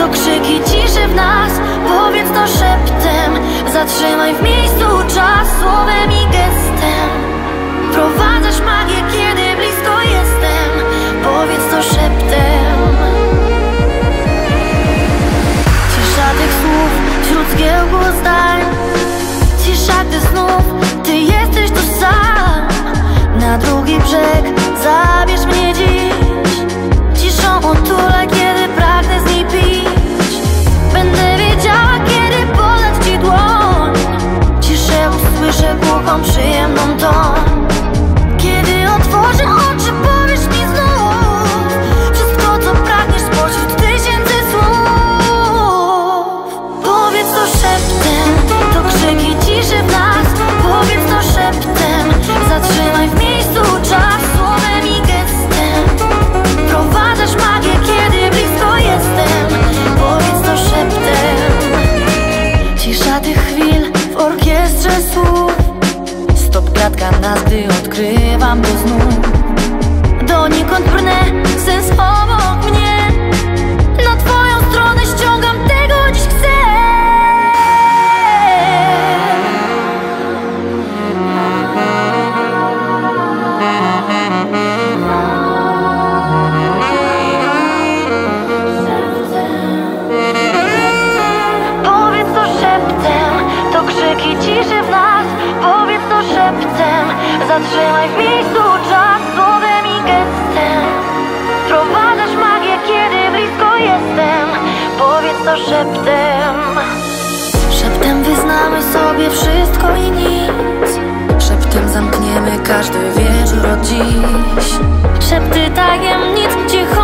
to krzyki ciszy w nas. Powiedz to szeptem, zatrzymaj w miejscu czas. Słowem i gestem wprowadzasz magię, kiedy blisko jestem. Powiedz to szeptem. Cisza tych słów wśród zgiełku zdań. Cisza, gdy znów ty jesteś tu sam. Na drugi brzeg zabierz mnie dziś. Ciszą otulę, kiedy pragnę z niej pić. Będę wiedziała, kiedy podać ci dłoń. Ciszę usłyszę głuchą, przyjemną toń. Kiedy otworzę oczy, powiesz mi znów wszystko, co pragniesz spośród tysięcy słów. Powiedz to szeptem, to krzyki ciszy w nas. Powiedz to szeptem, zatrzymaj w miejscu czas. Słowem i gestem wprowadzasz magię, kiedy blisko jestem. Powiedz to szeptem. Cisza tych chwil w orkiestrze słów. Stop kratka nas, gdy odkrywam to znów. Donikąd brnę, sens obok mnie. Na twoją stronę ściągam, tego dziś chcę. Powiedz to szeptem, to krzyki ciszy w nas. Powiedz to szeptem, zatrzymaj w miejscu czas. Słowem i gestem wprowadzasz magię, kiedy blisko jestem. Powiedz to szeptem. Szeptem wyznamy sobie wszystko i nic. Szeptem zamkniemy każdy wieczór od dziś. Szepty tajemnic, cicho